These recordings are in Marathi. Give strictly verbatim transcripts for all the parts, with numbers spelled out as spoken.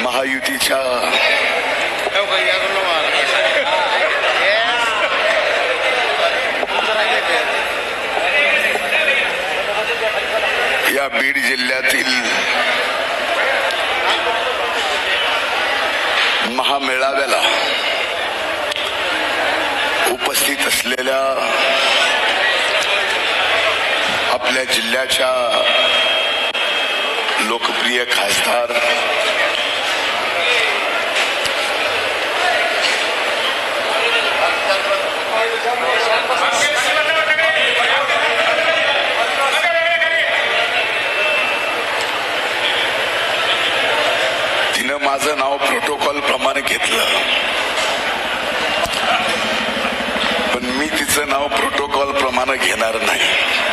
महायुतीच्या या बीड जिल्ह्यातील महामेळाव्याला उपस्थित असलेल्या आपल्या जिल्ह्याच्या लोकप्रिय खासदार तिनं माझं नाव प्रोटोकॉल प्रमाणे घेतलं, पण मी तिचं नाव प्रोटोकॉल प्रमाणे घेणार नाही.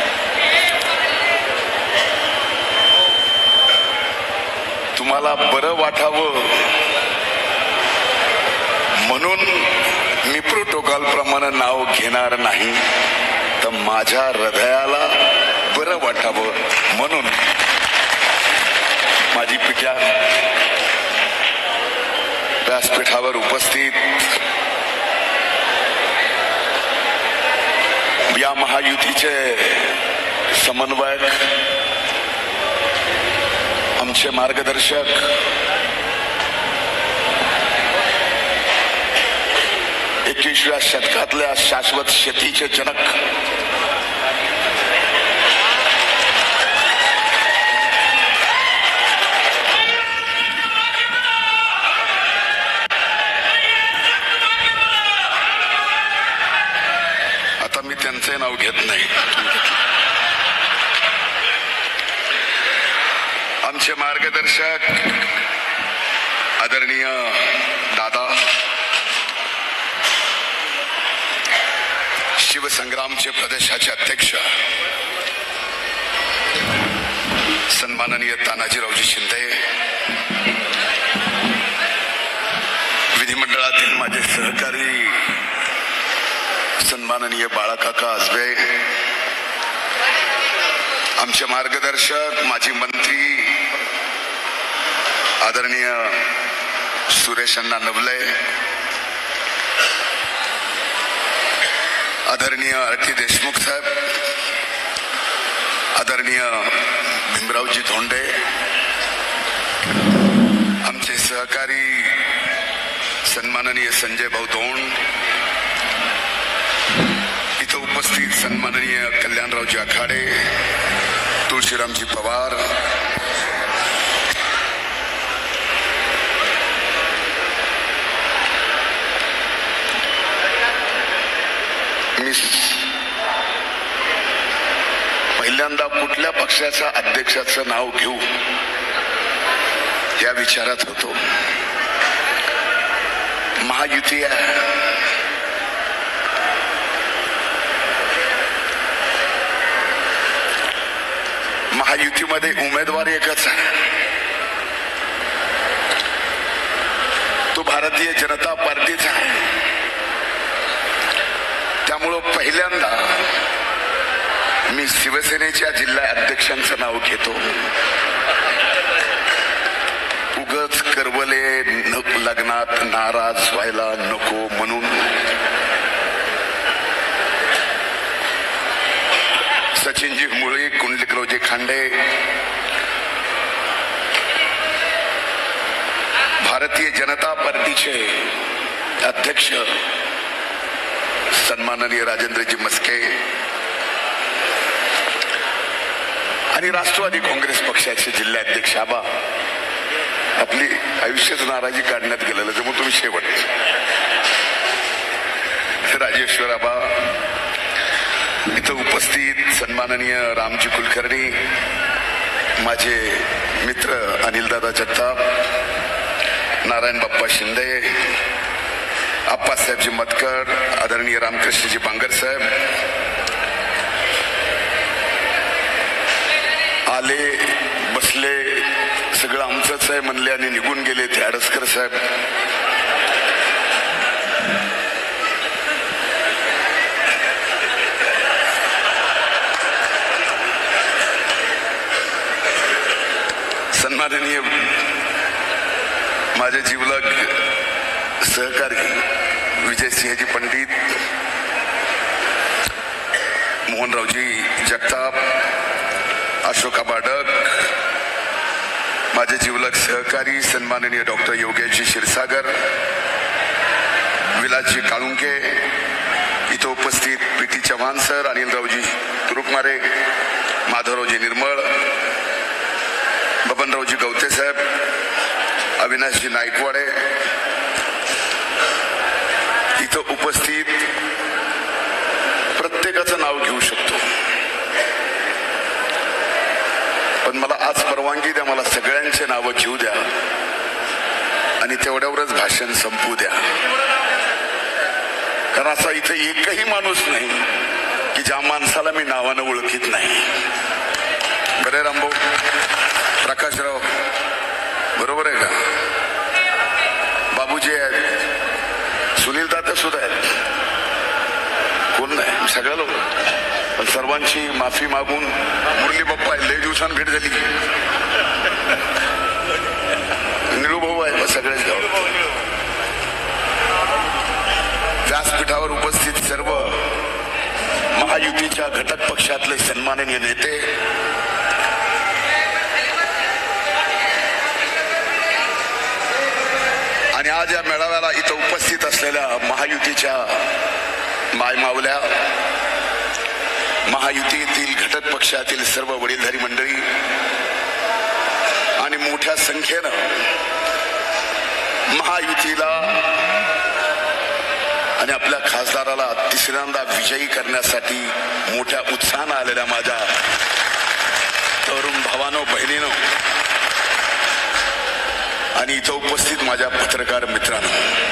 तुम्हाला बरं वाटावं म्हणून मी प्रोटोकॉल प्रमाणे नाव घेणार नाही, तर माझ्या हृदयाला बरं वाटावं म्हणून माझी पित्या व्यासपीठावर उपस्थित या महायुतीचे समन्वयक, आमचे मार्गदर्शक, एकविसव्या शतकातल्या शाश्वत शेतीचे जनक आता मी त्यांचे नाव घेत नाही. आमचे मार्गदर्शक आदरणीय दादा, शिवसंग्रामचे प्रदेशाचे अध्यक्ष सन्माननीय तानाजीरावजी शिंदे, विधिमंडळातील माझे सहकारी सन्माननीय बाळाकाका आजबे, आमचे मार्गदर्शक माजी मंत्री आदरणीय सुरेश अण्णा नवले, आदरणीय आर टी देशमुख साहेब, आदरणीय भीमरावजी धोंडे, आमचे सहकारी सन्माननीय संजय भाऊ धोंड, इथं उपस्थित सन्माननीय कल्याणरावजी आखाडे, तुळशीरामजी पवार, मी पहिल्यांदा कुठल्या पक्षाच्या अध्यक्षाचं नाव घेऊ या विचारात होतो. महायुती आहे, महायुतीमध्ये उमेदवार एकच आहे, तो भारतीय जनता पार्टीचा आहे. त्यामुळं पहिल्यांदा मी शिवसेनेच्या जिल्हा अध्यक्षांचं नाव घेतो. उगच करवले लग्नात नाराज व्हायला नको म्हणून सचिनजी मुळे, कुंडलिकरावजी खांडे, भारतीय जनता पार्टीचे अध्यक्ष सन्माननीय राजेंद्रजी मस्के आणि राष्ट्रवादी काँग्रेस पक्षाचे जिल्हाध्यक्ष आबा, आपली आयुष्यात नाराजी काढण्यात गेलेलं जमू तुम्ही शेवट राजेश्वर आबा, इथं उपस्थित सन्माननीय रामजी कुलकर्णी, माझे मित्र अनिलदादा जगताप, नारायण बाप्पा शिंदे, आप्पासाहेबजी मतकर, आदरणीय रामकृष्णजी बांगर साहेब आले, बसले, सगळं आमचंच आहे म्हणले आणि निघून गेले ते आडसकर साहेब. सन्माननीय माझे जिवलग सहकारी विजयसिंहजी पंडित, मोहनरावजी जगताप, अशोका बाडक, माझे जिवलग सहकारी सन्माननीय डॉक्टर योगेशजी क्षीरसागर, विलासजी काळुंके, इथं उपस्थित P T Chavan sir, Anilraoji Turukmare, Madhavraoji Nirmal, Babanraoji गवते साहेब, अविनाशजी नाईकवाडे, इथं उपस्थित प्रत्येकाचं नाव घेऊ शकतो, पण मला आज परवानगी द्या, मला सगळ्यांचे नावं घेऊ द्या आणि तेवढ्यावरच भाषण संपू द्या. कारण असा इथे एकही माणूस नाही की ज्या माणसाला मी नावानं ओळखीत नाही. बरे रामभाऊ, प्रकाशराव बरोबर आहे का? बाबूजी आहेत, सुनील दादा सुद्धा आहेत, कोण नाही, सगळ्या लोक. पण सर्वांची माफी मागून मुरली बाप्पा लय दिवसांनी भेट झाली, निळूभाऊ आहे, सगळेच गाव. व्यासपीठावर उपस्थित सर्व महायुतीच्या घटक पक्षातले सन्माननीय नेते, आणि आज या मेळाव्याला इथं उपस्थित असलेल्या महायुतीच्या मायमावल्या, महायुतीतील घटक पक्षातील सर्व वडीलधारी मंडळी आणि मोठ्या संख्येनं महायुतीला आणि आपल्या खासदाराला तिसऱ्यांदा विजयी करण्यासाठी मोठ्या उत्साहानं आलेल्या माझ्या तरुण भावांनो, बहिणींनो आणि इथं उपस्थित माझ्या पत्रकार मित्रांनो,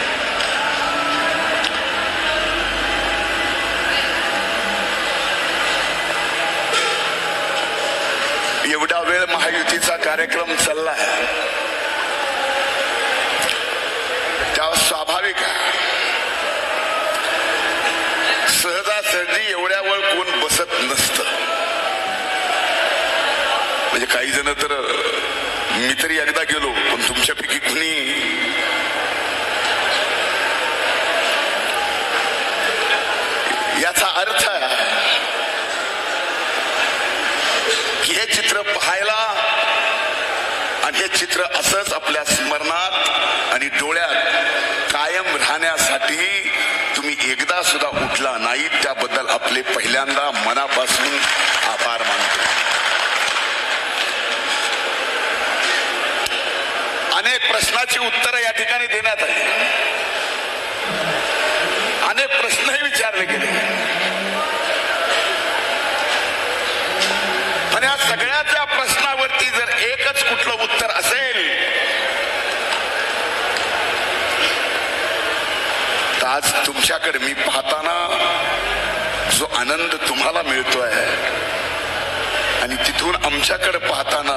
एवढा वेळ महायुतीचा कार्यक्रम चालला आहे, त्यावर स्वाभाविक आहे सहजासहजी एवढ्या वेळ कोण बसत नसतं. म्हणजे काही जण तर मी तरी एकदा गेलो, पण तुमच्यापैकी कुणी याचा अर्थ की हे चित्र पाहायला आणि हे चित्र असंच आपल्या स्मरणात आणि डोळ्यात कायम राहण्यासाठी तुम्ही एकदा सुद्धा उठला नाही, त्याबद्दल आपले पहिल्यांदा मनापासून आभार मानतो. अनेक प्रश्नाची उत्तरं या ठिकाणी देण्यात आली, अनेक प्रश्नही विचारले गेले, पण या सगळ्याच्या प्रश्नावरती जर एकच कुठलं उत्तर असेल तर आज तुमच्याकडे मी पाहताना जो आनंद तुम्हाला मिळतोय आणि तिथून आमच्याकडे पाहताना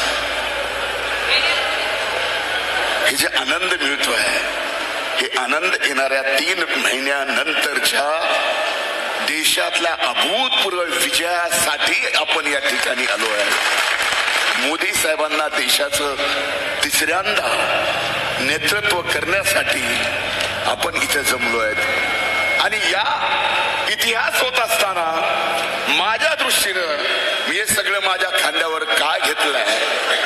हे जे आनंद मिळतोय, हे आनंद येणाऱ्या तीन महिन्यानंतरच्या देशातल्या अभूतपूर्व विजयासाठी आपण या ठिकाणी आलो आहे. मोदी साहेबांना देशाचं तिसऱ्यांदा नेतृत्व करण्यासाठी आपण इथे जमलो आहेत. आणि या इतिहास होत असताना माझ्या दृष्टीनं मी हे सगळं माझ्या खांद्यावर का घेतलंय?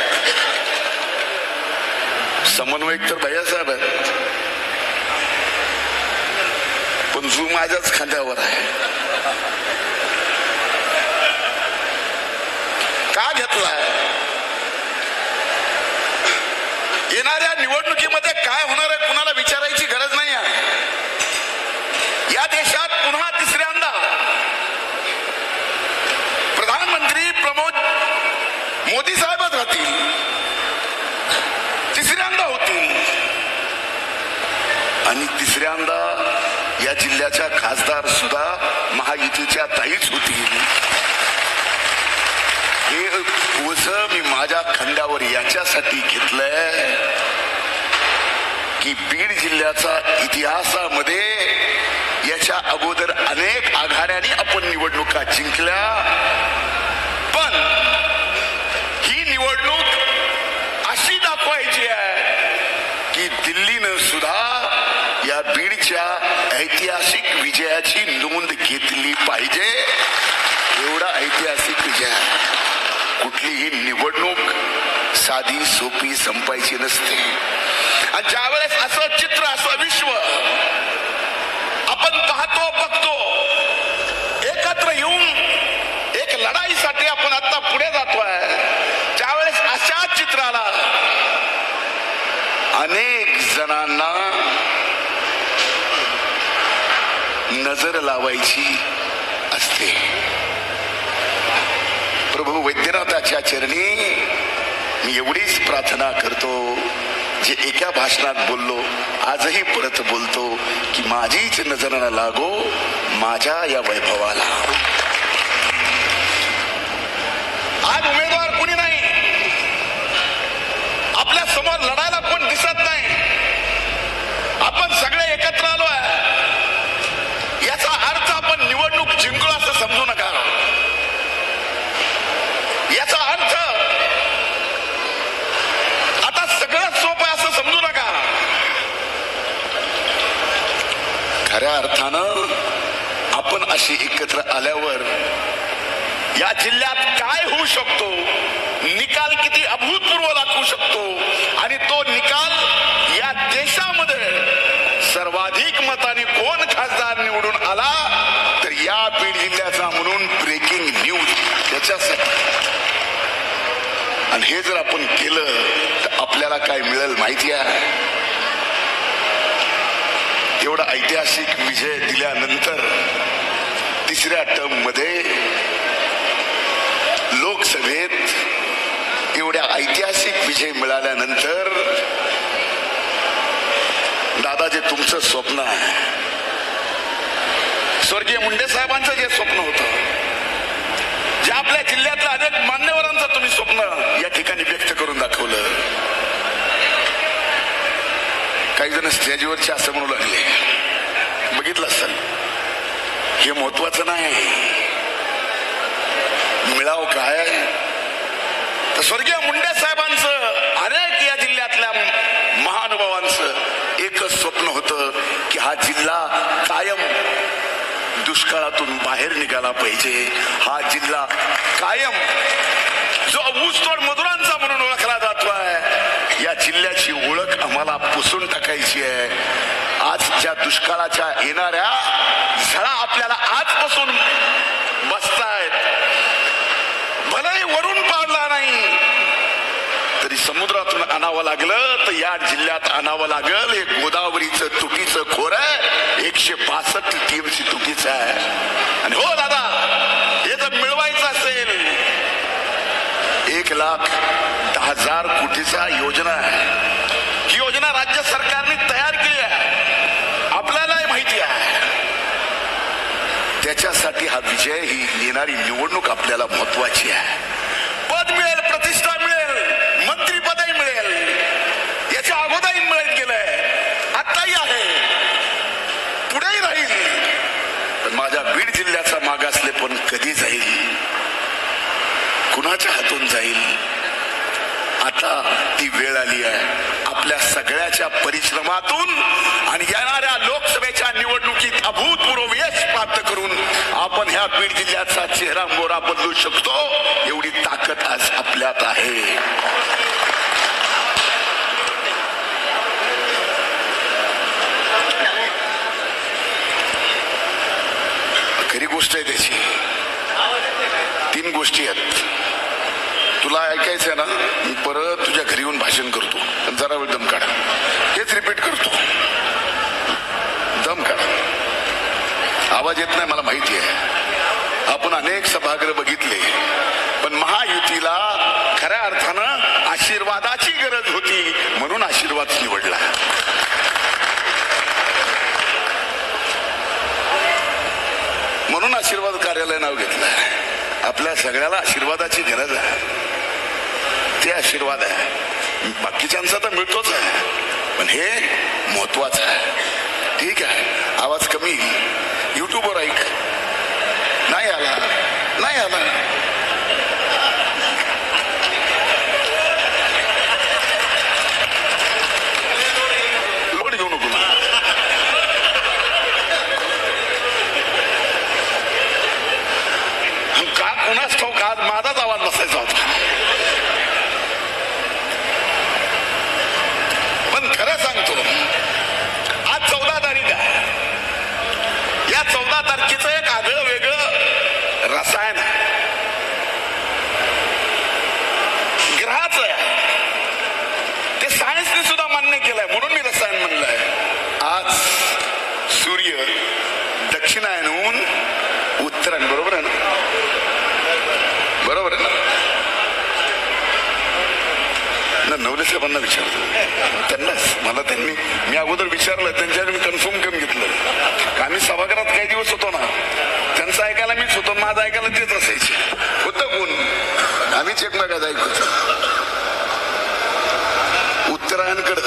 समन्वयक तर भैयासाहेब आहेत, पण जू माझ्याच खांद्यावर आहे. का घेतलाय? येणाऱ्या निवडणुकीमध्ये काय होणार आहे कुणाला विचारायची गरज नाही आहे. या देशात पुन्हा तिसऱ्यांदा प्रधानमंत्री प्रमोद मोदी साहेबच राहतील, तिसऱ्यांदा होतील आणि तिसऱ्यांदा या जिल्ह्याच्या खासदार सुद्धा महायुतीच्या ताईच होतील. हे ओझ मी माझ्या खांद्यावर याच्यासाठी घेतलंय की बीड जिल्ह्याचा इतिहासामध्ये याच्या अगोदर अनेक आघाड्यांनी आपण निवडणुका जिंकल्या, पण ही निवडणूक अशी दाखवायची आहे की दिल्लीनं सुद्धा या बीडच्या ऐतिहासिक विजयाची नोंद घेतली पाहिजे. एवढा ऐतिहासिक विजय. कुठलीही निवडणूक साधी सोपी संपायची नसते. आणि ज्यावेळेस असं चित्र, असं विश्व आपण पाहतो, बघतो, एकत्र येऊन एक लढाईसाठी आपण आता पुढे जातोय, त्यावेळेस अशा चित्राला अनेक जणांना नजर लावायची असते. प्रभू वैद्यनाथाच्या चरणी मी एवढीच प्रार्थना करतो, जे एका भाषणात बोललो आजही परत बोलतो, की माझीच नजर न लागो माझ्या या वैभवाला. आज उमेदवार कुणी नाही, आपल्या समोर लढायला कोण दिसत नाही. आपण सगळे एकत्र आलोय. याचा अर्थ आपण निवडणूक जिंकलो असं समजू नका. याचा अर्थ आता सगळं सोपं असं समजू नका. खऱ्या अर्थानं आपण अशी एकत्र आल्यावर या जिल्ह्यात काय होऊ शकतो, निकाल किती अभूतपूर्व लागू शकतो, आणि तो निकाल या देशामध्ये सर्वाधिक मताने कोण खासदार निवडून आला तर या बीड जिल्ह्याचा म्हणून ब्रेकिंग न्यूज त्याच्यासाठी. आणि हे जर आपण केलं तर आपल्याला काय मिळेल माहिती आहे. एवढा ऐतिहासिक विजय दिल्यानंतर तिसऱ्या टर्म मध्ये लोकसभेत एवढ्या ऐतिहासिक विजय मिळाल्यानंतर दादा, जे तुमचं स्वप्न आहे, स्वर्गीय मुंडे साहेबांचं जे स्वप्न होतं, जे आपल्या जिल्ह्यातल्या अनेक मान्यवरांचं तुम्ही स्वप्न या ठिकाणी व्यक्त करून दाखवलं. काही जण स्टेजवरचे असं म्हणू लागले, बघितलं असेल, हे महत्वाचं नाही, मिळाव काय. तर स्वर्गीय मुंडे साहेबांचं, अनेक या जिल्ह्यातल्या महानुभावांचं एकच स्वप्न होतं की हा जिल्हा कायम दुष्काळातून बाहेर निघाला पाहिजे. हा जिल्हा कायम जो ऊसतोड मजुरांचा म्हणून ओळखला जातोय, या जिल्ह्याची ओळख आम्हाला पुसून टाकायची आहे. आज ज्या दुष्काळाच्या येणाऱ्या झळा आपल्याला आजपासून बसतायत, भलेही वरून पाडला नाही तरी समुद्रातून आणावं लागलं तर या जिल्ह्यात आणावं लागल. हे गोदावरीचं तुटीचं खोर आहे, एकशे बासष्ट टीएमसी तुटीचं आहे. आणि हो दादा, हे जर मिळवायचं असेल, एक लाख दहा हजार कोटीचा योजना आहे. ही योजना राज्य सरकारने तयार केली आहे, आपल्यालाही माहिती आहे. त्याच्यासाठी हा विजय, ही येणारी निवडणूक आपल्याला महत्वाची आहे. पद मिळेल, प्रतिष्ठा मिळेल, मंत्रीपदही मिळेल, याच्या अगोदरही मिळत गेलंय, आताही आहे, पुढेही राहील. पण माझ्या बीड जिल्ह्याचा मागासले पण कधी जाईल, कुणाच्या हातून जाईल, आता ती वेळ आली आहे. आपल्या सगळ्याच्या परिश्रमातून आणि येणाऱ्या लोकसभेच्या निवडणुकीत अभूतपूर्व यश प्राप्त करून आपण ह्या बीड जिल्ह्याचा चेहरा मोहरा बदलू शकतो. एवढी ताकद आज आपल्यात आहे. खरी गोष्ट आहे त्याची. तीन गोष्टी आहेत. तुला ऐकायचंय ना, मी परत तुझ्या घरी येऊन भाषण करतो, जरा वेळ दम काढा. हेच रिपीट करतो, दम काढा. आवाज येत नाही मला माहिती आहे. आपण अनेक सभागृह बघितले, पण महायुतीला खऱ्या अर्थानं आशीर्वादाची गरज होती, म्हणून आशीर्वाद निवडला. म्हणून आशीर्वाद कार्यालय नाव घेतलं. आपल्या सगळ्याला आशीर्वादाची गरज आहे. ते आशीर्वाद आहे, बाकीच्यांचा तर मिळतोच आहे, पण हे महत्वाचं आहे. ठीक आहे, आवाज कमी, युट्यूबवर ऐक. नाही आला, नाही आला, बाकीचं एक आगळं वेगळं रसायन आहे, ग्रहाचं आहे. ते सायन्सने सुद्धा मान्य केलंय, म्हणून मी रसायन म्हणलंय. आज सूर्य दक्षिणायनहून उत्तरायण, बरोबर आहे ना? बरोबर आहे ना? नवले साहेबांना विचारलं, त्यांनाच मला त्यांनी मी अगोदर विचारलं, त्यांच्याकडे कन्फर्म करून घेतलं. आम्ही सभागृहात काही दिवस होतो ना, त्यांचं ऐकायला मीच होतो, माझं ऐकायला तेच असायचे. होतं कोण? आम्हीच एकमेकात ऐकत होतो. उत्तरायणकडे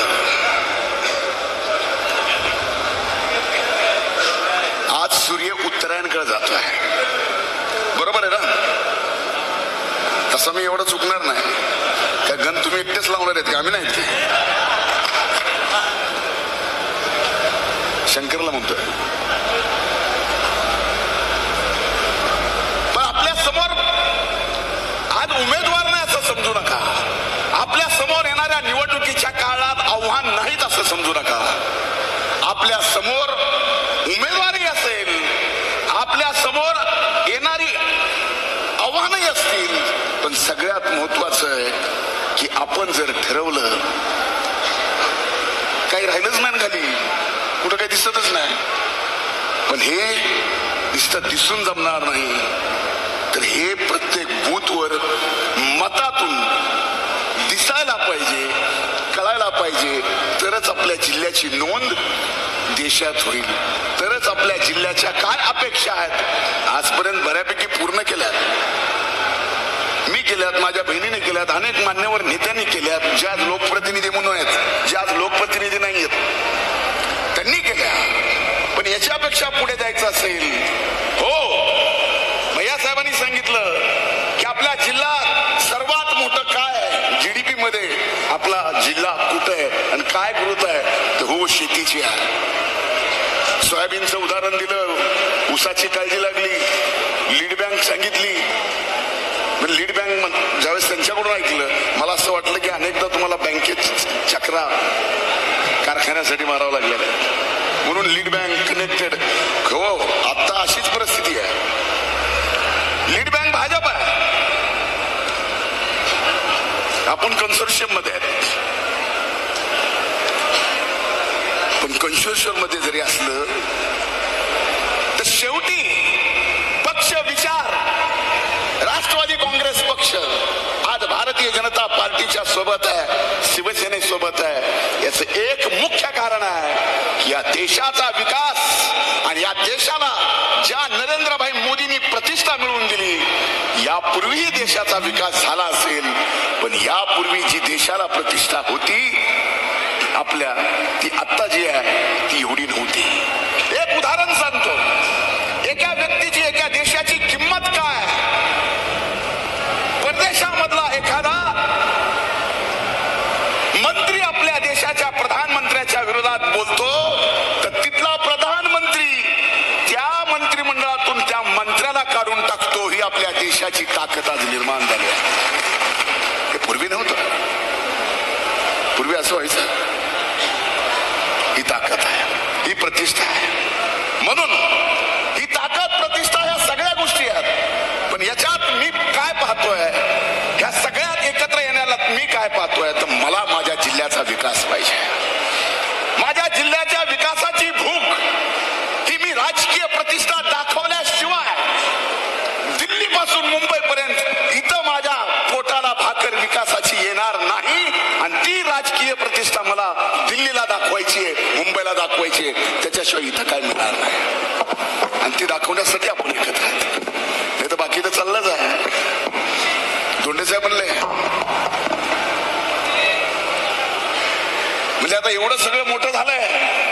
आज सूर्य उत्तरायणकडे जातोय, बरोबर आहे ना? तसं मी एवढं चुकणार नाही. काय गण तुम्ही एकटेच लावणार आहेत का? आम्ही नाहीत. शंकरला म्हणतोय. पण आपल्या समोर आज उमेदवार नाही असं समजू नका. आपल्या समोर येणाऱ्या निवडणुकीच्या काळात आव्हान नाहीत असं समजू नका. आपल्या समोर उमेदवारी असेल, आपल्या समोर येणारी आव्हानही असतील, पण सगळ्यात महत्वाचं आहे की आपण जर ठरवलं, काही राहिलंच नाही खाली, कुठं काही दिसतच नाही. पण हे दिसत दिसून जमणार नाही, तर हे प्रत्येक बूथवर मतातून दिसायला पाहिजे, कळायला पाहिजे. तरच आपल्या जिल्ह्याची नोंद देशात होईल, तरच आपल्या जिल्ह्याच्या काय अपेक्षा आहेत आजपर्यंत बऱ्यापैकी पूर्ण केल्यात. मी केल्यात, माझ्या बहिणीने केल्यात, अनेक मान्यवर नेत्यांनी केल्यात, ज्या लोकप्रतिनिधी म्हणून आहेत, ज्या लोकप्रतिनिधी नाही आहेत त्यांनी केल्या. पण याच्यापेक्षा पुढे जायचं असेल, हो, भैया साहेबांनी सांगितलं की आपला जिल्हा सर्वात मोठं काय जीडीपी मध्ये आपला जिल्हा कुठं आहे आणि काय ग्रोथ आहे, तर हो शेतीची आहे. सोयाबीनचं उदाहरण दिलं, ऊसाची काळजी लागली, लीड बँक सांगितली. लीड बँक ज्यावेळेस त्यांच्याकडून ऐकलं, मला असं वाटलं की अनेकदा तुम्हाला बँकेत चक्रा कारखान्यासाठी मारावं लागलेलं आहे, म्हणून लीड बँक कनेक्टेड. हो, आता अशीच परिस्थिती आहे. लीड बँक भाजप आहे, आपण कन्सोर्शियम मध्ये आहेत. पण कन्सोर्शियम मध्ये जरी असलं तर शेवटी पक्ष विचार राष्ट्रवादी काँग्रेस पक्ष आज भारतीय जनता पार्टीच्या सोबत आहे, शिवसेनेसोबत आहे. याचं एक मुख्य कारण आहे की या देशाचा विकास आणि या देशाला ज्या नरेंद्रभाई मोदींनी प्रतिष्ठा मिळवून दिली, यापूर्वीही देशाचा विकास झाला असेल, पण यापूर्वी जी देशाला प्रतिष्ठा होती आपल्या, ती आता जी आहे ती एवढी नव्हती. एक उदाहरण सांगतो. एका व्यक्तीची, एका देशाची किंमत काय? परदेशामधला एखादा मंत्री आपल्या देशाच्या प्रधानमंत्र्याच्या विरोधात बोलतो, तर तिथला प्रधानमंत्री त्या मंत्रिमंडळातून त्या मंत्र्याला काढून टाकतो. ही आपल्या देशाची ताकद आज निर्माण झाली आहे. हे पूर्वी नव्हतं. पूर्वी असं व्हायचं. ही ताकद आहे, ही प्रतिष्ठा आहे. म्हणून ही ताकद, प्रतिष्ठा या सगळ्या गोष्टी आहेत. पण याच्यात मी काय पाहतोय, ह्या सगळ्यात एकत्र येण्याला मी काय पाहतोय, तर मला माझ्या जिल्ह्याचा विकास पाहिजे. माझ्या जिल्ह्याच्या विकासाची भूक ही मी राजकीय प्रतिष्ठा दाखवल्याशिवाय दिल्लीपासून मुंबईपर्यंत इथं माझ्या पोटाला भाकर विकासाची येणार नाही. आणि ती राजकीय प्रतिष्ठा मला दिल्लीला दाखवायची आहे, मुंबईला दाखवायची आहे, त्याच्याशिवाय इथं काय मिळणार नाही. आणि ती दाखवण्यासाठी आपण एकत्र आहेत. नाही तर बाकी तर चाललंच आहे. धोंडे साहेब म्हणले, म्हणजे आता एवढं सगळं मोठं झालंय,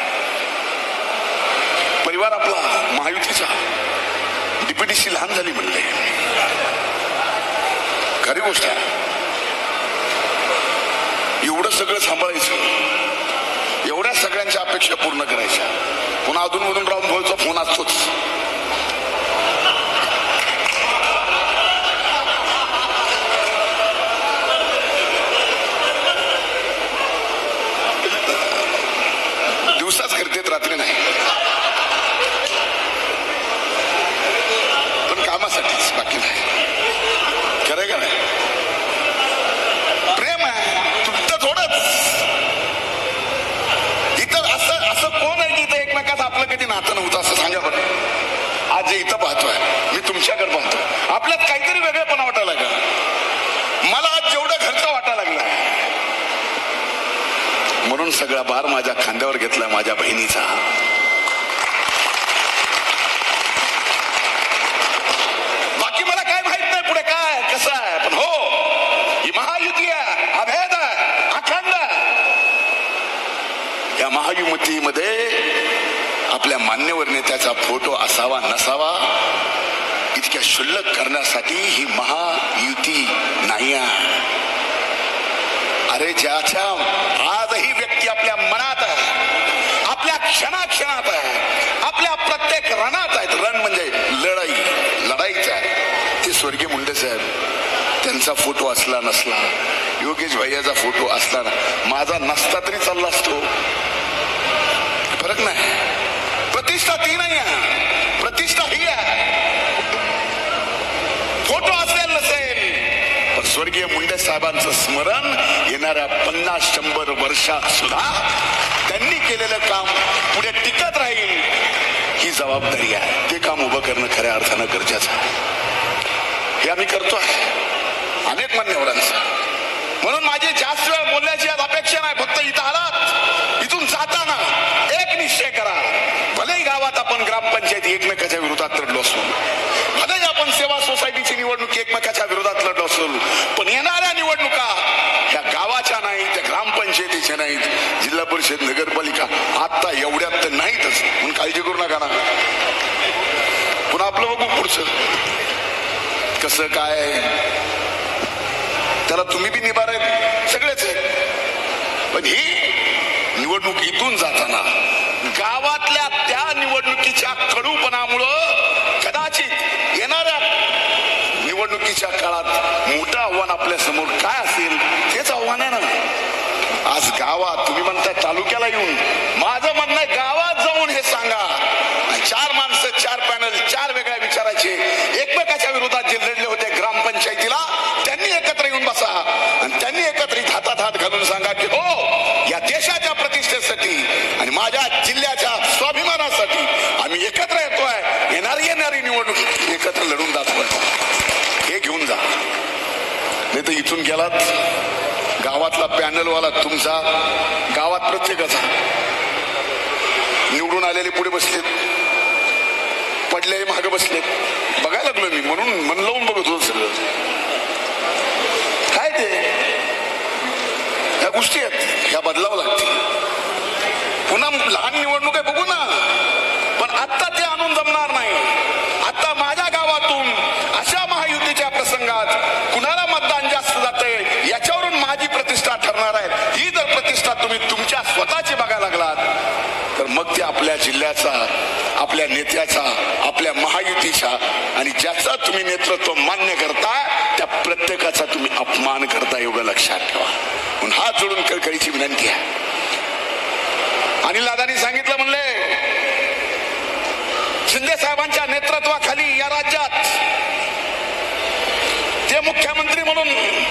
परिवार आपला महायुतीचा, डीपीडीसी लहान झाली म्हणले. खरी गोष्ट आहे. एवढं सगळं सांभाळायचं, एवढ्या सगळ्यांच्या अपेक्षा पूर्ण करायच्या. पुन्हा अधून मधून राहून भाऊचा फोन असतोच. दिवसाच करतेत, रात्री नाही. असं कोण आहे की इथं एकमेकाचं आपलं कधी नातं नव्हतं असं सांगा बरं. आज जे इथं पाहतोय मी तुमच्याकडे पाहतो आपल्यात काहीतरी वेगळेपणा वाटायला लागला. मला आज जेवढं घरचं वाटायला लागलं म्हणून सगळा भार माझ्या खांद्यावर घेतला माझ्या बहिणीचा. बाकी मला काय माहित नाही पुढे काय कसं आहे, पण हो ही महायुती आहे, अभेद आहे, अखंड. या महायुतीमध्ये आपल्या मान्यवर नेत्याचा फोटो असावा नसावा इतक्या क्षुल्लक करण्यासाठी ही महायुती नाही आहे. अरे ज्याच्या आजही व्यक्ती आपल्या मनात आहे, आपल्या क्षणाक्षणात आहे, आपल्या प्रत्येक रणात आहेत. रण म्हणजे लढाई, लढाईच आहे. ते स्वर्गीय मुंडे साहेब त्यांचा फोटो असला नसला, योगेश भैयाचा फोटो असला ना, माझा नसता तरी चालला असतो. फरक नाही. प्रतिष्ठा ती नाही आहे, प्रतिष्ठा ही आहे. फोटो असेल नसेल पण स्वर्गीय मुंडे साहेबांचं स्मरण येणाऱ्या पन्नास शंभर वर्षात सुद्धा त्यांनी केलेलं काम पुढे टिकत राहील ही जबाबदारी आहे. ते काम उभं करणं खऱ्या अर्थानं गरजेचं आहे. हे आम्ही करतोय अनेक मान्यवरांचं. म्हणून माझी जास्त वेळ बोलण्याची आज अपेक्षा नाही. फक्त इथं आलात, इथून जाताना एक निश्चय करा. भलेही गावात आपण ग्रामपंचायती एकमेकाच्या विरोधात लढलो असू, भलेही आपण सेवा सोसायटीची निवडणूक एकमेकाच्या विरोधात लढलो असू, पण येणाऱ्या निवडणुका ह्या गावाच्या नाहीत, त्या ग्रामपंचायतीच्या नाहीत, जिल्हा परिषद नगरपालिका आता एवढ्यात तर नाहीतच. म्हणून काळजी करू नका ना. पुन्हा आपलं बघू पुढचं कसं काय. त्याला तुम्ही बी निभार आहेत, सगळेच आहेत. पण ही निवडणूक इथून जाताना गावातल्या त्या निवडणुकीच्या कडूपणामुळं कदाचित येणाऱ्या निवडणुकीच्या काळात मोठं आव्हान आपल्या समोर काय असेल तेच आव्हान आहे ना. आज गावात तुम्ही म्हणताय तालुक्याला येऊन, माझं म्हणणं आहे गावात जाऊन हे सांगा. चार माणसं, चार पॅनल, चार वेगळ्या विचाराचे एकमेकाच्या विरोधात जे लढले होते ग्रामपंचायतीला, त्यांनी एकत्र येऊन बसा आणि त्यांनी एकत्रित हातात हात घालून सांगा की हो या देशाच्या प्रतिष्ठेसाठी आणि माझ्या जिल्ह्याच्या स्वाभिमानासाठी आम्ही एकत्र येतोय. येणारी येणारी निवडणूक एकत्र लढून दाखवतोय. हे घेऊन जा. नाही तर इथून गेलात गावातला पॅनलवाला तुमचा, गावात प्रत्येकाचा. निवडून आलेले पुढे बसलेत, पडलेले मागे बसलेत. बघायला लागलो मी, म्हणून मन लावून बघत होतो सगळं. काय ते ह्या गोष्टी आहेत, ह्या बदलावं लागतील. पुन्हा लहान निवडणूक आहे बघू ना, पण आत्ता ते आणून जमणार नाही. आता माझ्या गावातून अशा महायुतीच्या प्रसंगात कुणाला मतदान जास्त जातंय याच्यावरून माझी प्रतिष्ठा ठरणार आहे. ही जर प्रतिष्ठा तुम्ही तुमच्या स्वतःची बघायला लागलात तर मग ते आपल्या जिल्ह्याचा, आपल्या नेत्याचा, आपल्या महायुतीचा आणि ज्याचा तुम्ही नेतृत्व मान्य करता त्या प्रत्येकाचा तुम्ही अपमान करता. एवढं लक्षात ठेवा. म्हणून हात जोडून कळकळीची विनंती आहे. अनिल दादांनी सांगितलं म्हणले शिंदे साहेबांच्या नेतृत्वाखाली या राज्यात ते मुख्यमंत्री म्हणून,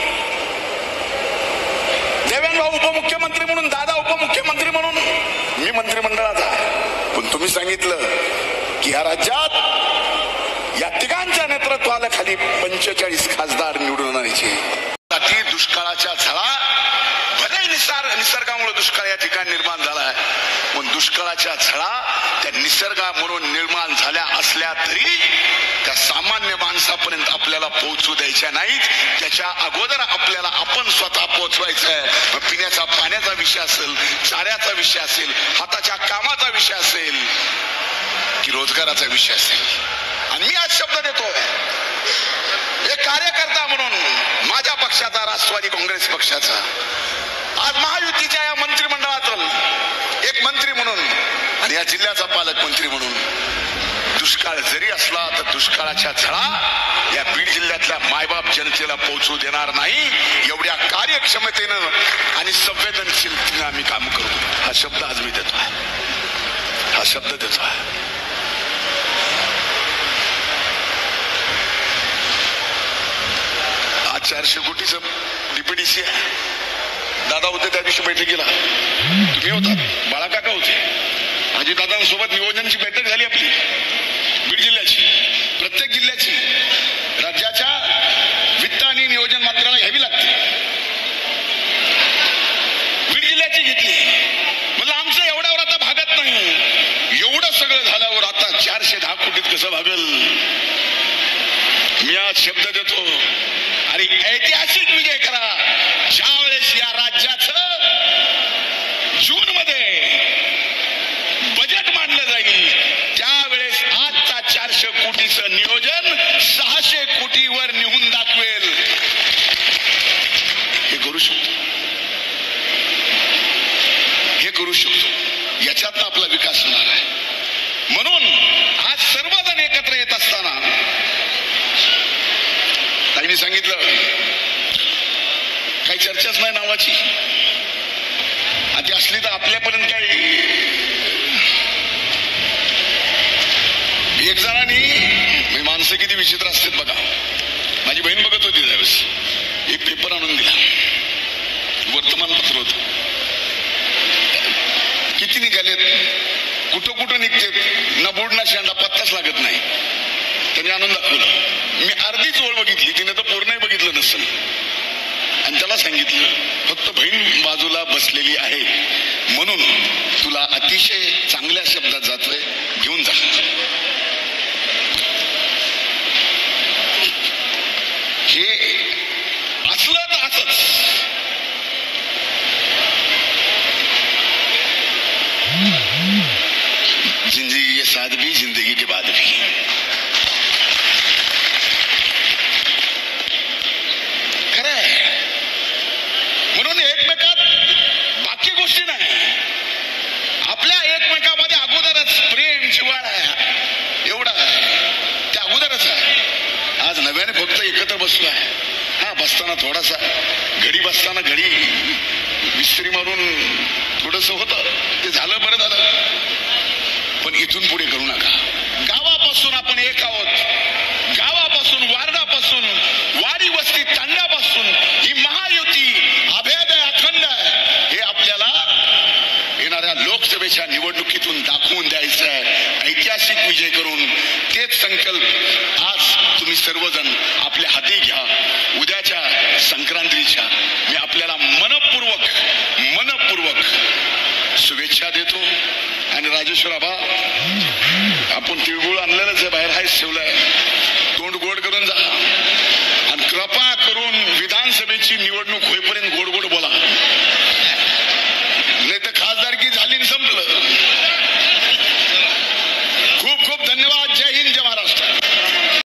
देवेंद्र उपमुख्यमंत्री म्हणून, दादा उपमुख्यमंत्री म्हणून, मी मंत्रिमंडळाचा. पण तुम्ही सांगितलं की या राज्यात या तिघांच्या नेतृत्वाला खाली पंचेचाळीस खासदार निवडून आणायचे. दुष्काळाच्या झळा भले निसर्ग निसर्गामुळे दुष्काळ या ठिकाणी निर्माण झाला आहे, पण दुष्काळाच्या झळा त्या निसर्गामुळे निर्माण झाल्या असल्या तरी त्या सामान्य माणसापर्यंत आपल्याला पोहोचू द्यायच्या नाहीत. त्याच्या अगोदर आपल्याला आपण स्वतः पोहोचवायचं आहे. पिण्याचा पाण्याचा विषय असेल, चाऱ्याचा विषय असेल, हाताच्या कामाचा विषय असेल की रोजगाराचा विषय असेल. आणि मी आज शब्द देतोय एक कार्यकर्ता म्हणून, माझ्या पक्षाचा, राष्ट्रवादी काँग्रेस पक्षाचा, आज महायुतीच्या या मंत्रिमंडळातून एक मंत्री म्हणून आणि या जिल्ह्याचा पालकमंत्री म्हणून, दुष्काळ जरी असला तर दुष्काळाच्या झळा या बीड जिल्ह्यातल्या मायबाप जनतेला पोहोचू देणार नाही. एवढ्या कार्यक्षमतेनं आणि संवेदनशीलतेनं आम्ही काम करू. हा शब्द आज मी देतोय, हा शब्द देतोय. आज चारशे कोटीचं डीपीडीसी आहे. दादा होते त्या दिवशी बैठकीला, तुम्ही होता, बाळाकाका होते. अजितदादांसोबत नियोजनची बैठक झाली आपली बीड जिल्ह्याची, प्रत्येक जिल्ह्याची राज्याच्या वित्त आणि नियोजन मंत्र्याला घ्यावी लागते. बीड जिल्ह्याची घेतली. म्हणलं आमचं एवढ्यावर आता भागत नाही. एवढं सगळं झाल्यावर आता चारशे दहा कोटीत कसं भागल. मी आज शब्द देतो आणि ऐतिहासिक विजय करा. ज्यावेळेस या राज्याचं जून मध्ये बजेट मांडलं जाईल त्यावेळेस आजचा चारशे कोटीचं नियोजन सहाशे कोटीवर निघून दाखवेल. हे करू शकतो, हे करू शकतो. याच्यातनं आपला विकास होणार आहे. म्हणून आज सर्वजण एकत्र येत असताना ताईंनी सांगितलं काही चर्चाच नाही नावाची, आणि ती असली तर आपल्यापर्यंत काही. एक जणांनी, माणसं किती विचित्र असतात बघा. माझी बहीण बघत होती त्यावेळेस, एक पेपर आणून दिला, वर्तमानपत्र होत. किती निघालेत, कुठं कुठं निघतेत, ना बोर्ड ना शेंडा, पत्ताच लागत नाही. त्यांनी आणून दाखवलं. मी अर्धीच ओळ बघितली, तिने तर पूर्णही बघितलं नसेल. आणि त्याला सांगितलं फक्त बहीण बाजूला बसलेली आहे म्हणून तुला अतिशय चांगल्या शब्दात जातोय, घेऊन जा. हे असलं तर असंच. जिंदगी के साथ भी, जिंदगी के बाद भी. म्हणून एकमेकात बाकी गोष्टी नाही, आपल्या एकमेकामध्ये अगोदरच प्रेम जिव्हाळा आहे, एवढा त्या अगोदरच आहे. आज नव्याने फक्त एकत्र बसलो आहे. हा बसताना थोडासा घडी बसताना घडी विस्त्री मारून थोडस होतं, ते झालं, बरं झालं. पण इथून पुढे करू नका. गावापासून आपण एक आहोत. गावापासून, वार्डापासून, वाडी वस्ती तांड्यापासून ही महायुती अभेद आहे, अखंड आहे. हे आपल्याला येणाऱ्या लोकसभेच्या निवडणुकीतून दाखवून द्यायचं आहे. ऐतिहासिक विजय करून तेच संकल्प आज तुम्ही सर्वजण आपल्या हाती घ्या. उद्याच्या संक्रांतीच्या मी आपल्याला मनपूर्वक मनपूर्वक शुभेच्छा देतो. आणि राजेश्वर आबा, आपण तिळगुळ आणलेलंच आहे, बाहेर हायच ठेवलंय. तोंड गोड करून जा आणि कृपा करून विधानसभेची निवडणूक होईपर्यंत गोड गोड